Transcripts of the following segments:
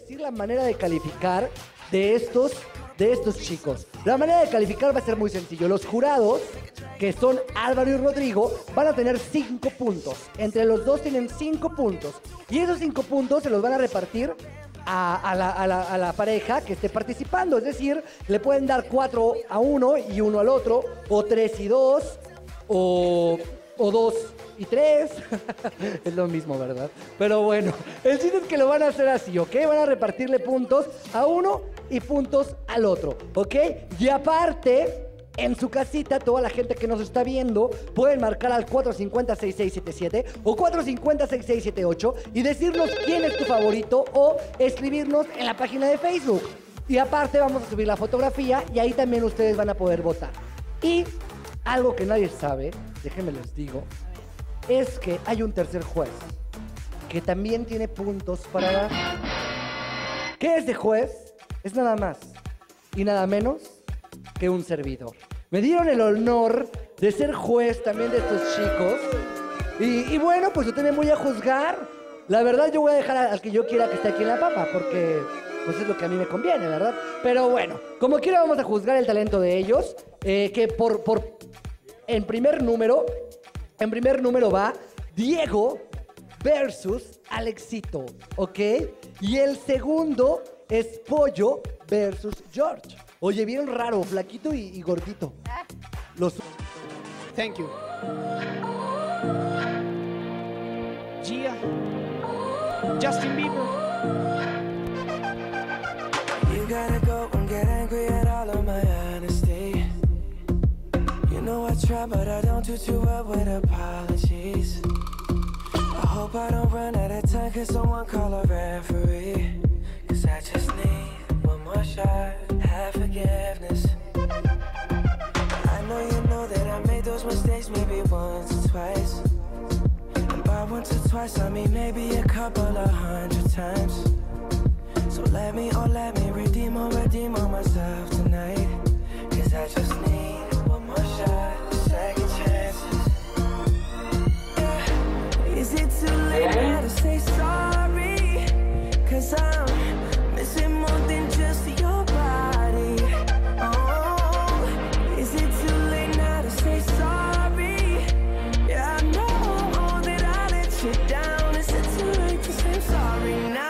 decir la manera de calificar de estos chicos. La manera de calificar va a ser muy sencillo. Los jurados, que son Álvaro y Rodrigo, van a tener 5 puntos. Entre los dos tienen 5 puntos. Y esos 5 puntos se los van a repartir a la pareja que esté participando. Es decir, le pueden dar 4 a uno y 1 al otro, o 3 y 2, o 2 y 3. Es lo mismo, ¿verdad? Pero bueno, el chiste es que lo van a hacer así, ¿ok? Van a repartirle puntos a uno y puntos al otro, ¿ok? Y aparte, en su casita, toda la gente que nos está viendo pueden marcar al 450-6677 o 450-6678 y decirnos quién es tu favorito o escribirnos en la página de Facebook. Y aparte vamos a subir la fotografía y ahí también ustedes van a poder votar. Y algo que nadie sabe, déjenme les digo, es que hay un tercer juez que también tiene puntos para dar. ¿Qué es de juez? Es nada más y nada menos que un servidor. Me dieron el honor de ser juez también de estos chicos. Y bueno, pues yo también voy a juzgar. La verdad, yo voy a dejar al que yo quiera que esté aquí en la papa, porque pues es lo que a mí me conviene, ¿verdad? Pero bueno, como quiera vamos a juzgar el talento de ellos. En primer número va Diego versus Alexito, ¿ok? Y el segundo es Pollo versus George. Oye, vieron raro, flaquito y gordito. Los... Thank you. Gia. Justin Bieber. You gotta go and get angry at all of my honesty. You know I try, but I don't do too well with apologies. I hope I don't run out of time, cause someone call a referee. Cause I just need one more shot, have forgiveness. I know you know that I made those mistakes maybe once or twice. And by once or twice I mean maybe a couple of 100 times. So let me redeem on myself tonight. Cause I just need one more shot, second chances. Yeah. Is it too late now to say sorry? Cause I'm missing more than just your body. Oh, is it too late now to say sorry? Yeah, I know that I let you down. Is it too late to say sorry now?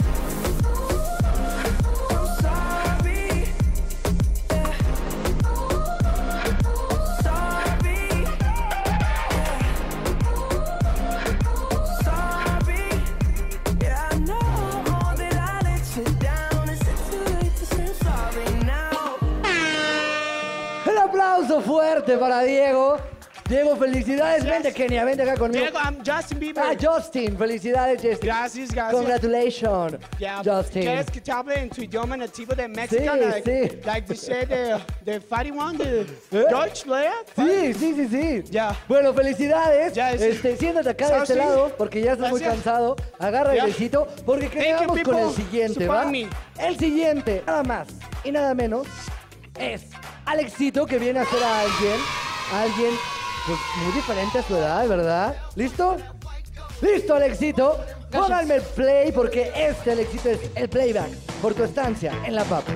Fuerte para Diego. Diego, felicidades. Yes. Vente, Kenia, vente acá conmigo. Diego, I'm Justin Bieber. Ah, Justin, felicidades, Justin. Gracias. Congratulations, Yeah. Justin. ¿Quieres que te hable en tu idioma nativo de México? Sí. Like they say the fatty one, the Deutsch, ¿verdad? Sí. Ya. Bueno, felicidades. Yes. Siéntate acá de este lado, porque ya estás muy Gracias. cansado. Agarra el besito, porque Thank you, vamos con el people. siguiente, ¿va? Support me. El siguiente, nada más y nada menos, es Alexito, que viene a ser a alguien pues muy diferente a su edad, ¿verdad? ¿Listo? ¡Listo, Alexito! Pónganme el play, porque este, Alexito, es el playback por tu estancia en la papa.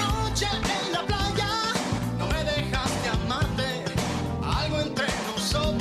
Algo entre nosotros.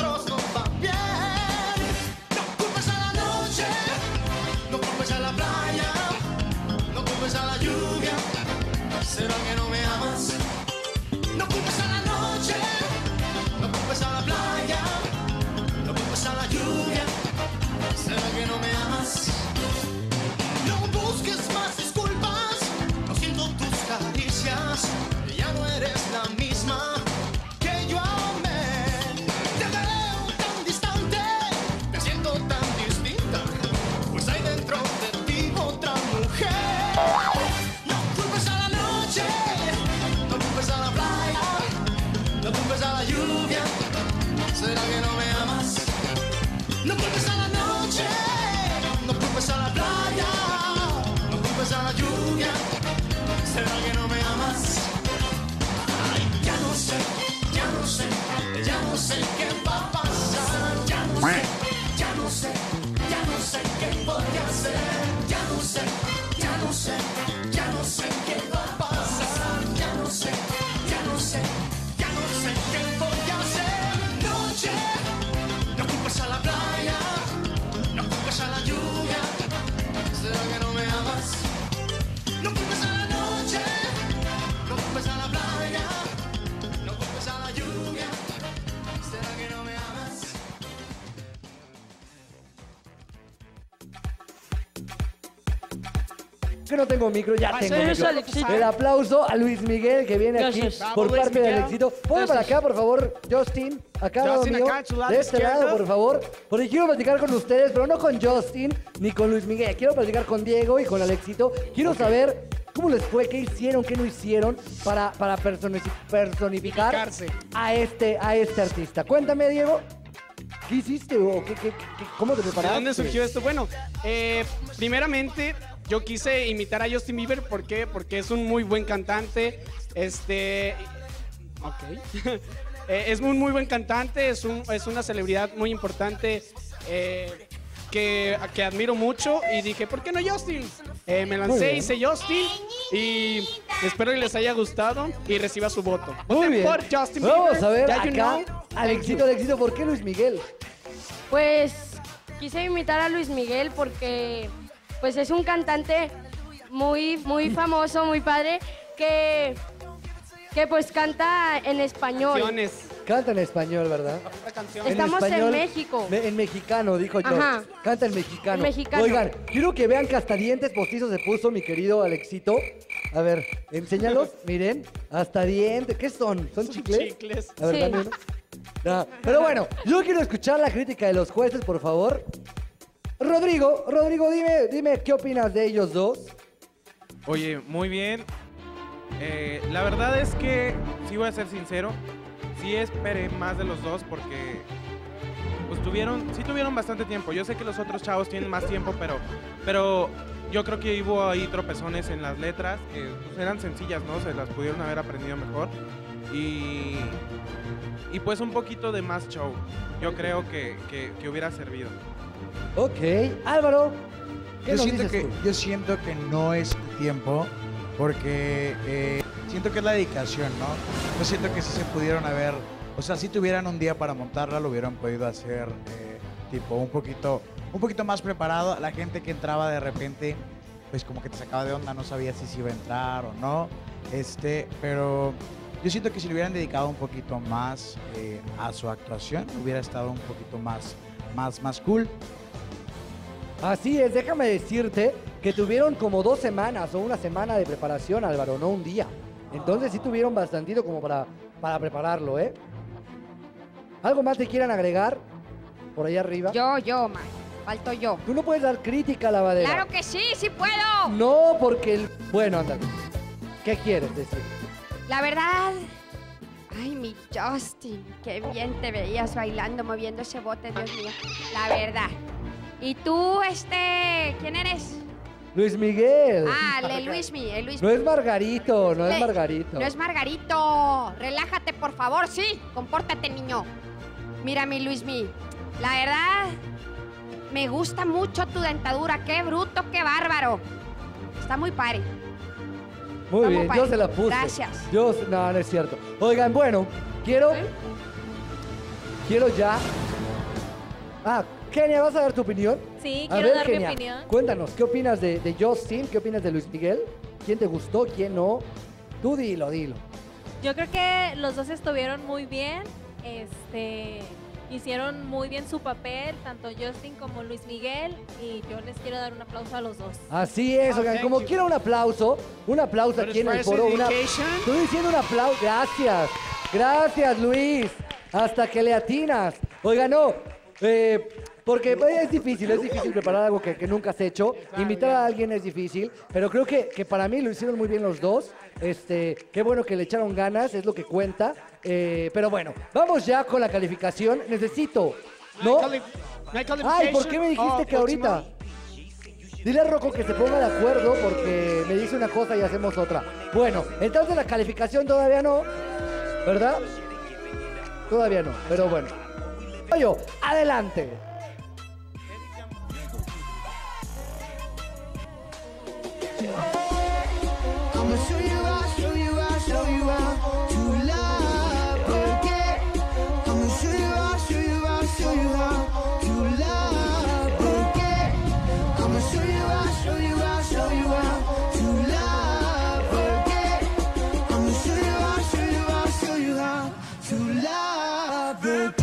la lluvia, ¿será que no me amas? No culpes a la noche, no culpes a la playa, no culpes a la lluvia, ¿será que no me amas? Ay, ya no sé, ya no sé, ya no sé qué va a pasar, ya no sé, ya no sé, ya no sé qué voy a hacer, ya no sé, ya no sé, ya no sé qué va a pasar, ya no sé, ya no sé, ya no sé qué voy a hacer. Noche, no culpes a la playa, no culpes a la lluvia, ¿será que no me amas? No culpes a la noche, no culpes a la playa, no culpes a la lluvia, ¿será que no me amas? Que no tengo micro, ya tengo Gracias, micro. Alexito. El aplauso a Luis Miguel que viene Gracias. aquí por Bravo, Luis parte de Miguel. Alexito. Ponme para acá, por favor, Justin. Acá al lado Justin, mío. acá, a tu lado De este izquierdo. lado, por favor. Porque quiero platicar con ustedes, pero no con Justin ni con Luis Miguel. Quiero platicar con Diego y con Alexito. Quiero saber cómo les fue, qué hicieron, qué no hicieron para personificar Identificarse. a este artista. Cuéntame, Diego. ¿Qué hiciste o cómo te ¿De preparaste? dónde surgió esto? Bueno, primeramente yo quise imitar a Justin Bieber. ¿Por qué? Porque es un muy buen cantante. Ok. Es un muy buen cantante, es una celebridad muy importante que admiro mucho. Y dije, ¿por qué no Justin? Me Muy lancé, bien. hice Justin y espero que les haya gustado y reciba su voto. Muy Voten bien. por Justin Bieber. Vamos a ver Ya you acá. know. Alexito, ¿por qué Luis Miguel? Pues quise imitar a Luis Miguel porque pues es un cantante muy famoso, muy padre, que pues canta en español. Canciones. Canta en español, ¿verdad? Otra canción. Estamos en México. En mexicano, dijo George. Ajá. Canta en mexicano. En mexicano. Oigan, quiero que vean que hasta dientes postizos se puso mi querido Alexito. A ver, enséñalos, miren. Hasta dientes. ¿Qué son? ¿Son chicles? chicles. A ver, Sí. dame uno. No, pero bueno, yo quiero escuchar la crítica de los jueces, por favor. Rodrigo, dime qué opinas de ellos dos. Oye, muy bien. La verdad es que, sí voy a ser sincero, sí esperé más de los dos porque pues sí tuvieron bastante tiempo. Yo sé que los otros chavos tienen más tiempo, pero yo creo que hubo ahí tropezones en las letras que pues, eran sencillas, ¿no? Se las pudieron haber aprendido mejor. Y pues un poquito de más show. Yo creo que hubiera servido. Ok, Álvaro, ¿qué nos dices tú? Yo siento que no es tiempo porque siento que es la dedicación, ¿no? Yo siento que sí se pudieron haber, o sea, si tuvieran un día para montarla, lo hubieran podido hacer tipo un poquito más preparado. La gente que entraba de repente, pues como que te sacaba de onda, no sabía si se iba a entrar o no. Pero yo siento que si le hubieran dedicado un poquito más a su actuación, hubiera estado un poquito más cool. Así es, déjame decirte que tuvieron como 2 semanas o una semana de preparación, Álvaro, no un día. Entonces sí tuvieron bastantito como para prepararlo, ¿eh? ¿Algo más te quieran agregar por ahí arriba? Yo, man. Falto yo. Tú no puedes dar crítica a la lavadera. ¡Claro que sí, sí puedo! No, porque Bueno, anda. ¿Qué quieres decir? La verdad... Ay, mi Justin, qué bien te veías bailando, moviendo ese bote, Dios mío. La verdad. ¿Y tú, ¿quién eres? Luis Miguel. Ah, el Luismi. No es Margarito, no es Le- Margarito. No es Margarito. Relájate, por favor, sí. Compórtate, niño. Mira, mi Luismi. La verdad, me gusta mucho tu dentadura. Qué bruto, qué bárbaro. Está muy padre. Muy ¿Cómo, bien, pai? yo se la puse. Gracias. No, no es cierto. Oigan, bueno, quiero ya... Ah, Kenia, ¿vas a dar tu opinión? Sí, A quiero ver, dar Kenia, mi opinión. cuéntanos, ¿qué opinas de Justin? ¿Qué opinas de Luis Miguel? ¿Quién te gustó? ¿Quién no? Tú dilo. Yo creo que los dos estuvieron muy bien. Hicieron muy bien su papel, tanto Justin como Luis Miguel, y yo les quiero dar un aplauso a los dos. Así es, oigan, thank como you. quiero un aplauso aquí en el foro. Estoy diciendo un aplauso, gracias Luis, hasta que le atinas. Oigan, no, porque es difícil preparar algo que nunca has hecho. Invitar a alguien es difícil, pero creo que para mí lo hicieron muy bien los dos. Qué bueno que le echaron ganas, es lo que cuenta. Pero bueno, vamos ya con la calificación. Necesito, ¿no? Ay, ¿por qué me dijiste que ahorita? Dile a Rocco que se ponga de acuerdo porque me dice una cosa y hacemos otra. Bueno, entonces la calificación todavía no, ¿verdad? Todavía no, pero bueno. Pollo, adelante. I'ma show you how, show you how, show you how to love again. I'ma show you how, show you how, show you how to love again. I'ma show you how, show you how, show you how to love again. I'ma show you how, show you how, show you how to love again.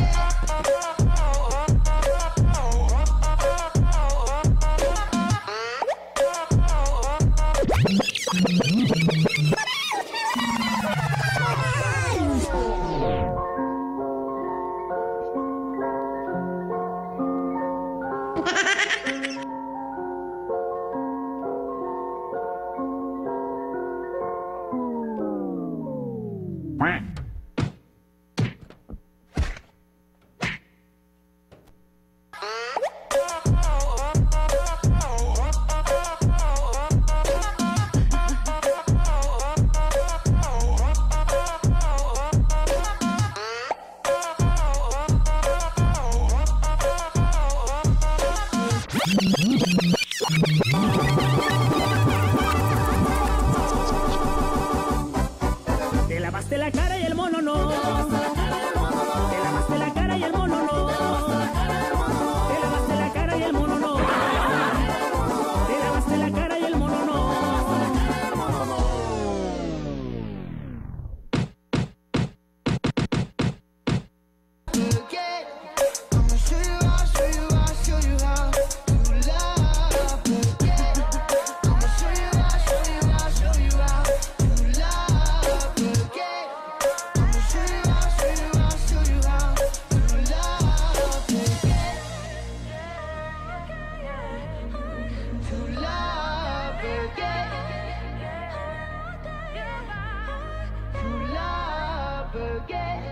Te lavaste la cara y el mono no. Te lavaste la cara y el mono no. Te lavaste la cara y el mono no. Te lavaste la cara y el mono no. I'ma show you how, show you how, show you how to love again. I'ma show you how, show you how, show you how to love again. I'ma show you how, show you how, show you how to love again. To love again. To love again.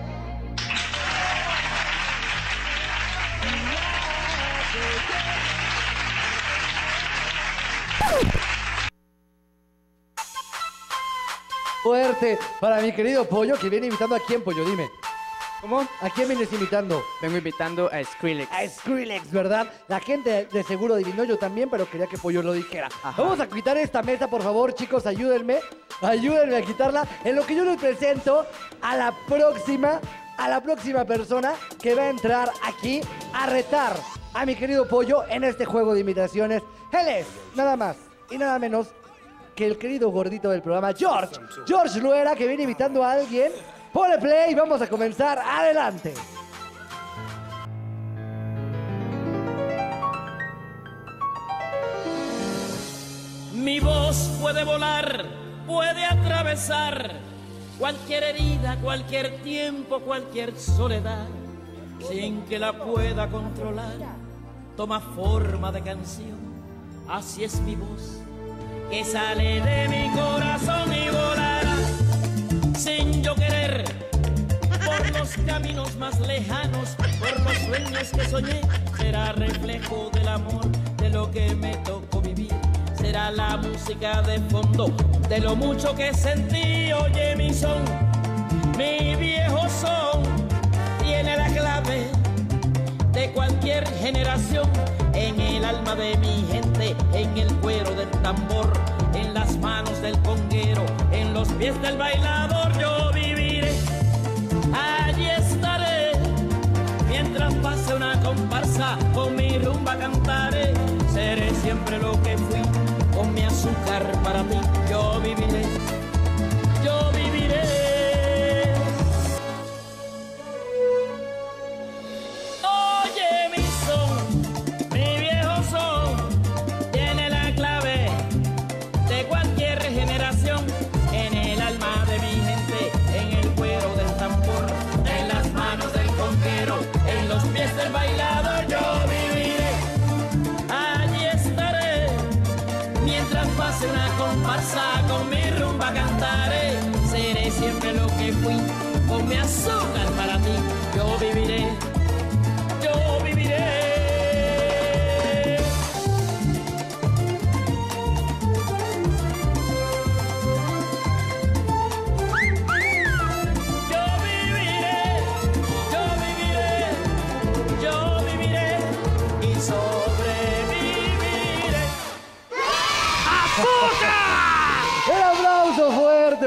Fuerte para mi querido Pollo, que viene invitando a quién, Pollo, dime. ¿Cómo? ¿A quién vienes invitando? Vengo invitando a Skrillex. A Skrillex, ¿verdad? La gente de seguro adivinó, yo también, pero quería que Pollo lo dijera. Ajá. Vamos a quitar esta mesa, por favor, chicos, ayúdenme. Ayúdenme a quitarla. En lo que yo les presento a la próxima persona que va a entrar aquí a retar a mi querido Pollo en este juego de imitaciones. Él es nada más y nada menos que el querido gordito del programa, George Luera, que viene invitando a alguien. Ponle play y vamos a comenzar. Adelante. Mi voz puede volar, puede atravesar cualquier herida, cualquier tiempo, cualquier soledad, sin que la pueda controlar. Toma forma de canción, así es mi voz, que sale de mi corazón y volará sin yo querer por los caminos más lejanos, por los sueños que soñé. Será reflejo del amor, de lo que me tocó vivir. Será la música de fondo de lo mucho que sentí. Oye mi son, mi viejo son, tiene la clave de cualquier generación. En el alma de mi gente, en el cuero del tambor, en las manos del conguero, en los pies del bailador. Yo viviré, allí estaré, mientras pase una comparsa, con mi rumba cantaré. Seré siempre lo que fui, con mi azúcar para ti. Yo viviré, yo viviré. Oye mi son, mi viejo son, tiene la clave de cualquier generación. En el alma de mi gente, en el cuero del tambor, en las manos del conguero, en los pies del bailador. Yo viviré, allí estaré, mientras pase una comparsa, con mi rumba cantaré. Seré siempre lo que fui, con mi azúcar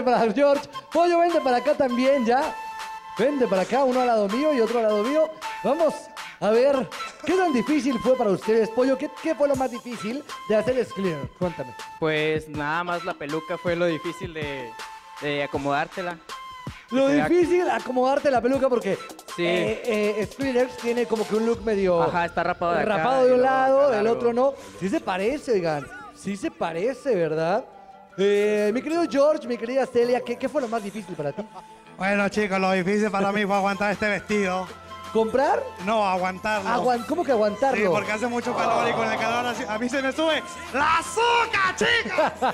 para George. Pollo, vente para acá también, ya. Vente para acá, uno al lado mío y otro al lado mío. Vamos a ver, ¿qué tan difícil fue para ustedes, Pollo? ¿Qué fue lo más difícil de hacer Clear? Cuéntame. Pues nada más la peluca fue lo difícil de acomodártela. Lo Que se vea- difícil, acomodarte la peluca porque Sí. Skrillex tiene como que un look medio... Ajá, está rapado de acá. rapado de y un luego lado, acá del largo. otro no. Sí se parece, oigan. Sí se parece, ¿verdad? Mi querido George, mi querida Celia, ¿qué fue lo más difícil para ti? Bueno, chicos, lo difícil para mí fue aguantar este vestido. ¿Comprar? No, aguantarlo. ¿Cómo que aguantarlo? Sí, porque hace mucho calor y con el calor así, a mí se me sube la azúcar, chicos.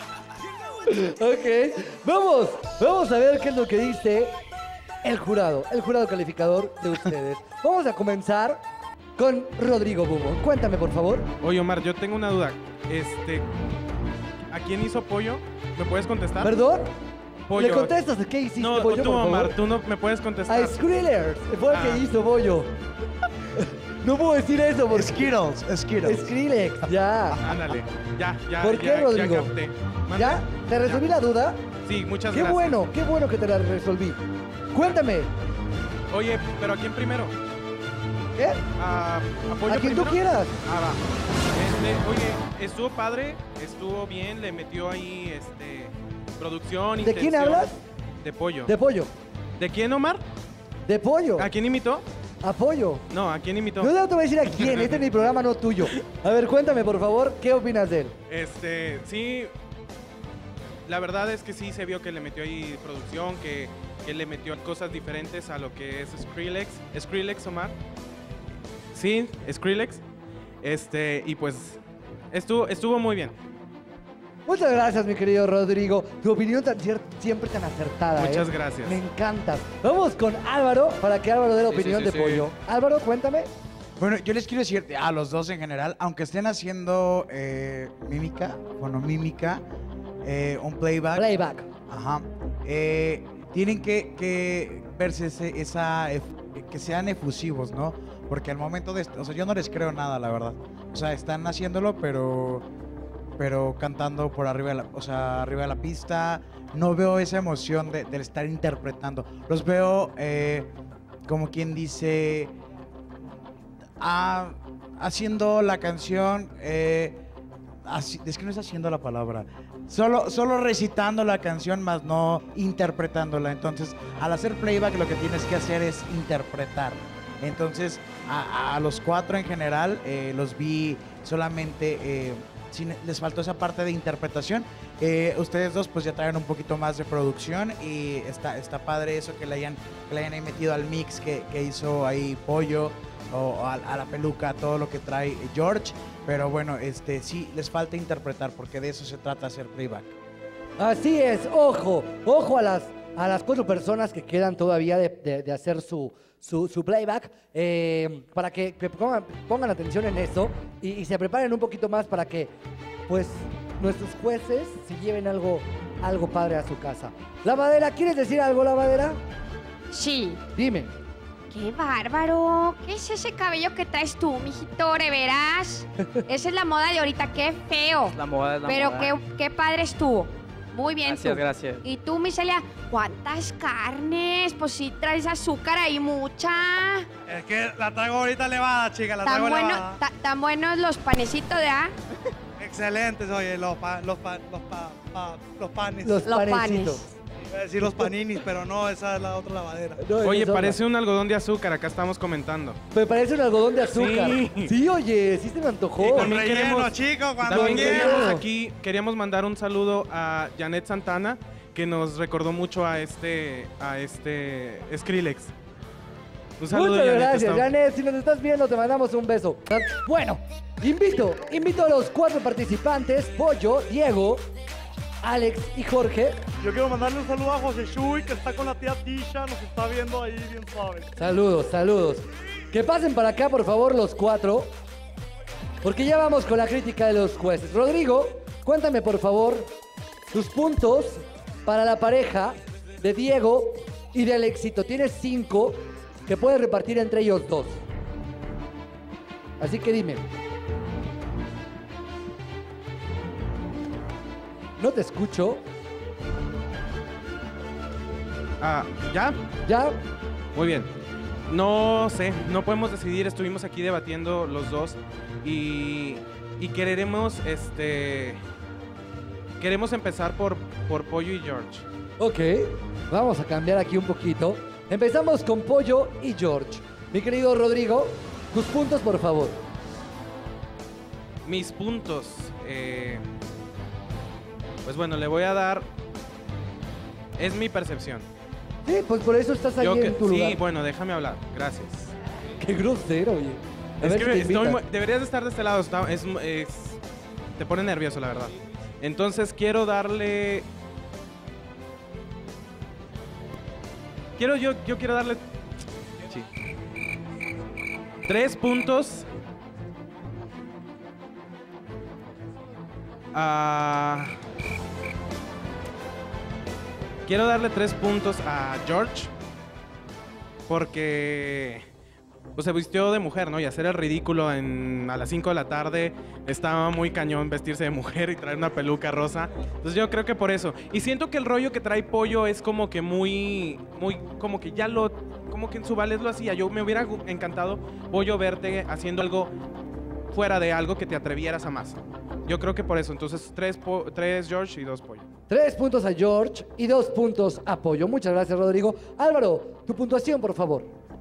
Ok, vamos a ver qué es lo que dice el jurado calificador de ustedes. Vamos a comenzar con Rodrigo Bubo. Cuéntame, por favor. Oye, Omar, yo tengo una duda. ¿A quién hizo Pollo? ¿Me puedes contestar? ¿Perdón? Pollo. ¿Le contestas qué hiciste, No, Pollo, tú, por favor? Omar, tú no me puedes contestar. A Skrillex fue el Ah. que hizo Pollo. No puedo decir eso porque... Skittles. Skrillex, ya. Ándale, ya. ¿Por qué, ya Rodrigo? capté. ¿Mande? ¿Ya? ¿Te resolví la duda? Sí, muchas Qué gracias. bueno que te la resolví. Cuéntame, Oye, ¿pero a quién primero? ¿qué? ¿A Pollo A quien tú primero? quieras. Ah, va. Oye, estuvo padre, estuvo bien, le metió ahí, producción, ¿De quién intención. hablas? De Pollo. De Pollo. ¿De quién, Omar? De Pollo. ¿A quién imitó? A Pollo. No, ¿a quién imitó? No te voy a decir a quién, este es mi programa, no tuyo. A ver, cuéntame, por favor, ¿qué opinas de él? Sí, la verdad es que sí se vio que le metió ahí producción, que le metió cosas diferentes a lo que es Skrillex. Skrillex, Omar. Sí, Skrillex. Y pues estuvo muy bien. Muchas gracias, mi querido Rodrigo. Tu opinión siempre tan acertada. Muchas gracias. Me encanta. Vamos con Álvaro para que Álvaro dé la opinión de Pollo. Álvaro, cuéntame. Bueno, yo les quiero decir a los dos en general, aunque estén haciendo mímica, fonomímica, un playback. Playback. Ajá. Tienen que verse que sean efusivos, ¿no? Porque al momento de... O sea, yo no les creo nada, la verdad. O sea, están haciéndolo, pero cantando por arriba arriba de la pista. No veo esa emoción de estar interpretando. Los veo como quien dice... haciendo la canción... es que no es haciendo la palabra. Solo recitando la canción, más no interpretándola. Entonces, al hacer playback, lo que tienes que hacer es interpretar. Entonces, a los cuatro en general, los vi solamente... les faltó esa parte de interpretación. Ustedes dos pues ya traen un poquito más de producción y está padre eso que le hayan ahí metido al mix que hizo ahí Pollo o a la peluca, todo lo que trae George. Pero bueno, sí les falta interpretar porque de eso se trata, hacer playback. Así es, ojo a las 4 personas que quedan todavía de hacer su playback, para que pongan atención en eso y se preparen un poquito más para que, pues, nuestros jueces se lleven algo padre a su casa. Lavadera, ¿quieres decir algo, Lavadera? Sí. Dime. ¡Qué bárbaro! ¿Qué es ese cabello que traes tú, mijito? ¿De veras? Esa es la moda de ahorita, qué feo. La moda es la Pero moda. qué padre estuvo. Muy bien Gracias, tú. gracias. Y tú, Miselia, ¿cuántas carnes? Pues sí traes azúcar ahí mucha. Es que la traigo ahorita elevada, chica, la traigo elevada. Tan buenos los panecitos, ¿verdad? Excelentes, oye, los panes. Los Los panecitos. Iba a decir los paninis, pero no, esa es la otra lavadera. No, Oye, es otra. parece un algodón de azúcar, acá estamos comentando. Me parece un algodón de azúcar. Sí. Sí, oye, sí se me antojó. Y Con también relleno, chicos, cuando También quieran. queríamos mandar un saludo a Janet Santana, que nos recordó mucho a Skrillex. Un saludo, Muchas Janet, gracias, estamos- Janet. Si nos estás viendo, te mandamos un beso. Bueno, invito a los 4 participantes, Pollo, Diego, Alex y Jorge. Yo quiero mandarle un saludo a José Chuy, que está con la tía Tisha, nos está viendo ahí bien suave. Saludos. Que pasen para acá, por favor, los 4. Porque ya vamos con la crítica de los jueces. Rodrigo, cuéntame, por favor, tus puntos para la pareja de Diego y de Alexito. Tienes 5 que puedes repartir entre ellos 2. Así que dime. No te escucho. ¿Ya? ¿Ya? Muy bien. No sé, no podemos decidir. Estuvimos aquí debatiendo los dos y queremos empezar por Pollo y George. Ok, vamos a cambiar aquí un poquito. Empezamos con Pollo y George. Mi querido Rodrigo, tus puntos, por favor. Mis puntos. Pues bueno, le voy a dar... Es mi percepción. Sí, pues por eso estás ahí en tu lugar. Sí, bueno, déjame hablar. Gracias. Qué grosero, oye. A Es ver que si te estoy invitan. deberías de estar de este lado. Te pone nervioso, la verdad. Entonces quiero darle... Yo quiero darle... Sí. 3 puntos a... Quiero darle 3 puntos a George porque pues, se vistió de mujer, ¿no? Y hacer el ridículo a las 5 de la tarde estaba muy cañón vestirse de mujer y traer una peluca rosa. Entonces yo creo que por eso. Y siento que el rollo que trae Pollo es como que muy, como que como que en su vales lo hacía. Yo me hubiera encantado, Pollo, verte haciendo algo fuera de algo que te atrevieras a más. Yo creo que por eso. Entonces 3 George y 2 Pollo. 3 puntos a George y 2 puntos a Pollo. Muchas gracias, Rodrigo. Álvaro, tu puntuación, por favor.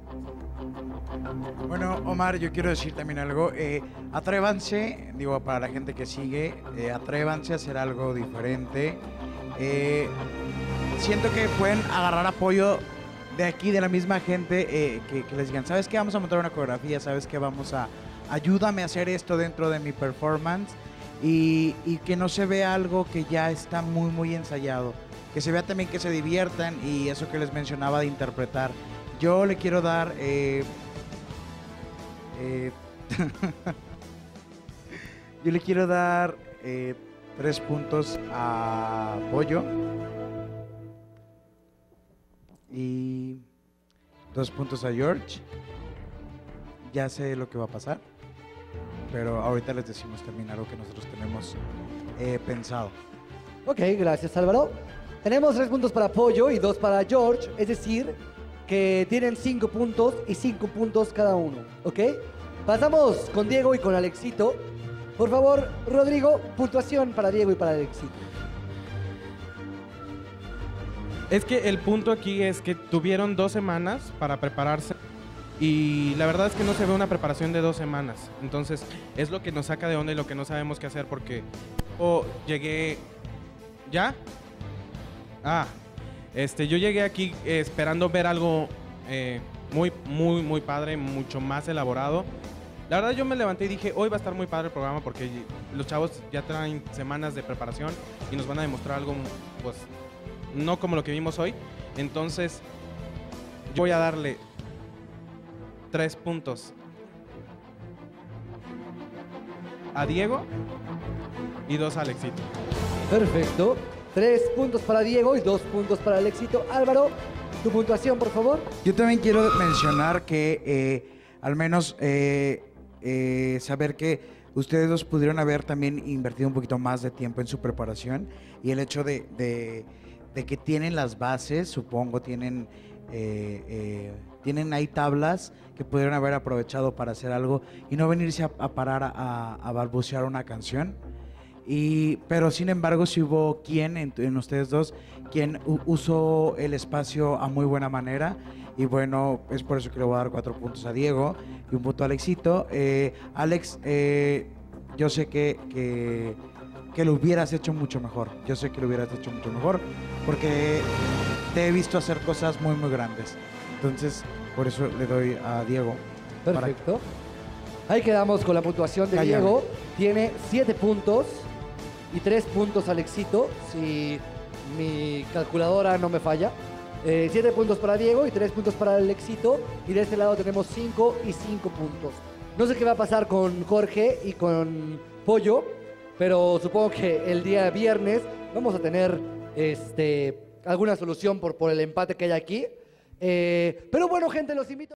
Bueno, Omar, yo quiero decir también algo. Atrévanse, digo, para la gente que sigue, atrévanse a hacer algo diferente. Siento que pueden agarrar apoyo de aquí, de la misma gente, que les digan, ¿sabes qué? Vamos a montar una coreografía, ¿sabes qué? Ayúdame a hacer esto dentro de mi performance. Y que no se vea algo que ya está muy, muy ensayado. Que se vea también que se diviertan y eso que les mencionaba de interpretar. Yo le quiero dar... yo le quiero dar 3 puntos a Pollo. Y 2 puntos a George. Ya sé lo que va a pasar. Pero ahorita les decimos también algo que nosotros tenemos pensado. Ok, gracias, Álvaro. Tenemos 3 puntos para Pollo y 2 para George, es decir, que tienen 5 puntos y 5 puntos cada uno, ¿ok? Pasamos con Diego y con Alexito. Por favor, Rodrigo, puntuación para Diego y para Alexito. Es que el punto aquí es que tuvieron 2 semanas para prepararse. Y la verdad es que no se ve una preparación de 2 semanas. Entonces, es lo que nos saca de onda y lo que no sabemos qué hacer porque llegué... ¿Ya? Yo llegué aquí esperando ver algo muy, muy, muy padre, mucho más elaborado. La verdad yo me levanté y dije, hoy va a estar muy padre el programa porque los chavos ya traen semanas de preparación y nos van a demostrar algo, pues, no como lo que vimos hoy. Entonces, yo voy a darle 3 puntos a Diego y 2 a Alexito. Perfecto. 3 puntos para Diego y 2 puntos para Alexito. Álvaro, tu puntuación, por favor. Yo también quiero mencionar que al menos saber que ustedes dos pudieron haber también invertido un poquito más de tiempo en su preparación y el hecho de que tienen las bases, supongo, tienen ahí tablas que pudieron haber aprovechado para hacer algo y no venirse a parar a balbucear una canción. Pero sin embargo sí hubo quien en ustedes dos quien usó el espacio a muy buena manera y bueno, es por eso que le voy a dar 4 puntos a Diego y 1 punto a Alexito. Alex, yo sé que lo hubieras hecho mucho mejor. Yo sé que lo hubieras hecho mucho mejor porque te he visto hacer cosas muy, muy grandes. Entonces, por eso le doy a Diego. Perfecto. Ahí quedamos con la puntuación de Diego. Tiene 7 puntos y 3 puntos Alexito, si mi calculadora no me falla. 7 puntos para Diego y 3 puntos para Alexito. Y de este lado tenemos 5 y 5 puntos. No sé qué va a pasar con Jorge y con Pollo, pero supongo que el día viernes vamos a tener alguna solución por el empate que hay aquí. Pero bueno, gente, los invito.